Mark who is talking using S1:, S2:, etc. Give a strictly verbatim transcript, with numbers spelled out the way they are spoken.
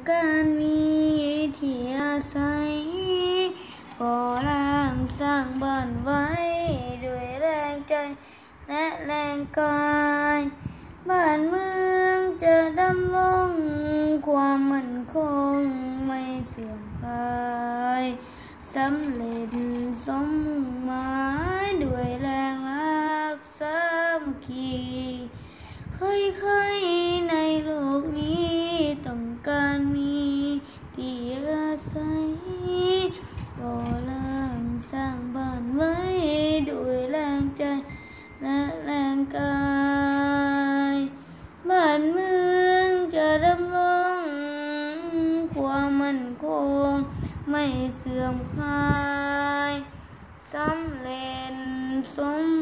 S1: การมีที่อาศัยก่อร่างสร้างบ้านไว้ด้วยแรงใจและแรงกายบ้านเมืองจะดำรงความมั่นคงไม่เสื่อมคลายสำเร็จสมมุ่งหมายด้วยแรงรักสามัคคีใครๆในโลกนี้ต้องการมีที่อาศัยก่อร่างสร้างบ้านไว้ด้วยแรงใจและแรงกายบ้านเมืองจะดำรงความมั่นคงไม่เสื่อมคลายสำเร็จสม